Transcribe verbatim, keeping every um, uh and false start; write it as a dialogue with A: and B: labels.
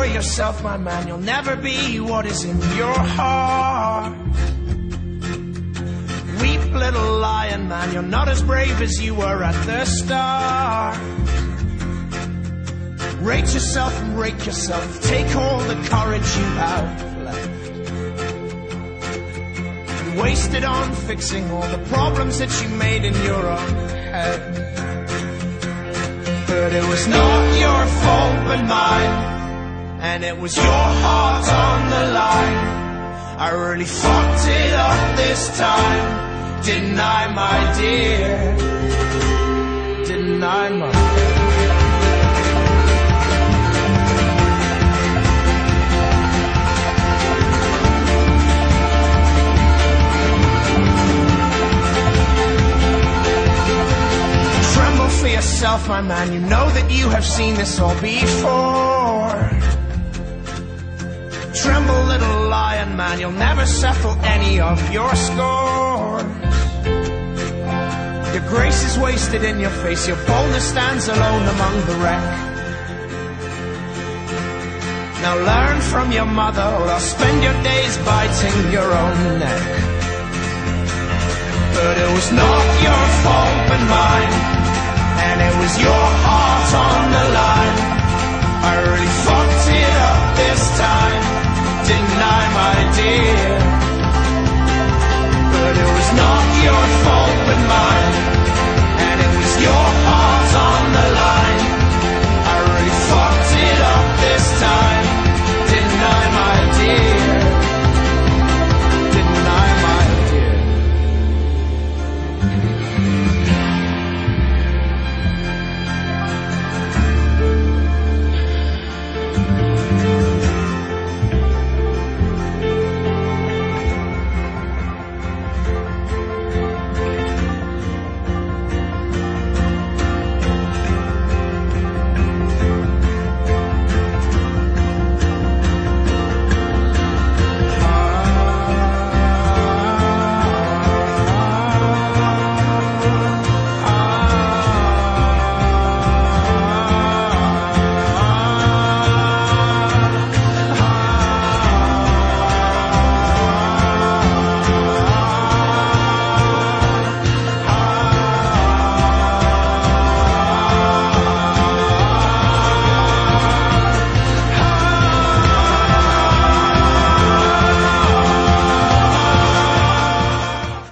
A: destroy yourself, my man. You'll never be what is in your heart. Weep, little lion man, you're not as brave as you were at the start. Rate yourself and rake yourself. Take all the courage you have left and waste it on fixing all the problems that you made in your own head. But it was not your fault but mine, and it was your heart on the line. I really fucked it up this time, didn't I, my dear? Didn't I, my dear? Tremble for yourself, my man. You know that you have seen this all before. Tremble, little lion man. You'll never settle any of your scores. Your grace is wasted in your face. Your boldness stands alone among the wreck. Now learn from your mother, or I'll spend your days biting your own neck. But it was not your fault but mine, and it was your heart on the line. I really